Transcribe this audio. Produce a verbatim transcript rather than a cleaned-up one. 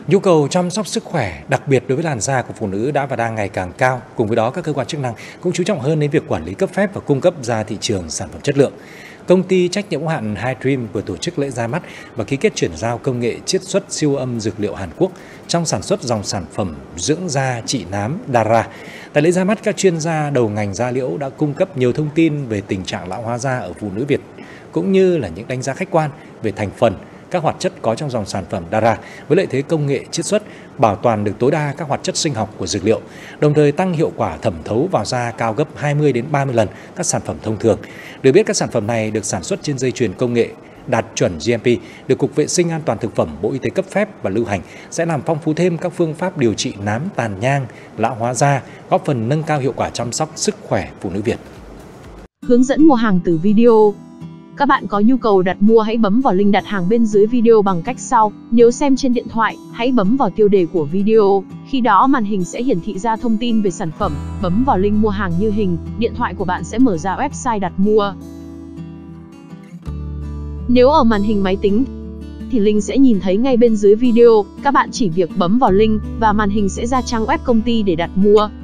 Nhu cầu chăm sóc sức khỏe, đặc biệt đối với làn da của phụ nữ đã và đang ngày càng cao. Cùng với đó, các cơ quan chức năng cũng chú trọng hơn đến việc quản lý cấp phép và cung cấp ra thị trường sản phẩm chất lượng. Công ty trách nhiệm hữu hạn Hydream vừa tổ chức lễ ra mắt và ký kết chuyển giao công nghệ chiết xuất siêu âm dược liệu Hàn Quốc trong sản xuất dòng sản phẩm dưỡng da trị nám Dara. Tại lễ ra mắt, các chuyên gia đầu ngành da liễu đã cung cấp nhiều thông tin về tình trạng lão hóa da ở phụ nữ Việt, cũng như là những đánh giá khách quan về thành phần, các hoạt chất có trong dòng sản phẩm Dara với lợi thế công nghệ chiết xuất, bảo toàn được tối đa các hoạt chất sinh học của dược liệu, đồng thời tăng hiệu quả thẩm thấu vào da cao gấp hai mươi đến ba mươi lần các sản phẩm thông thường. Được biết, các sản phẩm này được sản xuất trên dây chuyền công nghệ đạt chuẩn G M P, được Cục Vệ sinh An toàn Thực phẩm Bộ Y tế cấp phép và lưu hành, sẽ làm phong phú thêm các phương pháp điều trị nám tàn nhang, lão hóa da, góp phần nâng cao hiệu quả chăm sóc sức khỏe phụ nữ Việt. Hướng dẫn mua hàng từ video. Các bạn có nhu cầu đặt mua hãy bấm vào link đặt hàng bên dưới video bằng cách sau. Nếu xem trên điện thoại, hãy bấm vào tiêu đề của video. Khi đó màn hình sẽ hiển thị ra thông tin về sản phẩm. Bấm vào link mua hàng như hình, điện thoại của bạn sẽ mở ra website đặt mua. Nếu ở màn hình máy tính, thì link sẽ nhìn thấy ngay bên dưới video. Các bạn chỉ việc bấm vào link và màn hình sẽ ra trang web công ty để đặt mua.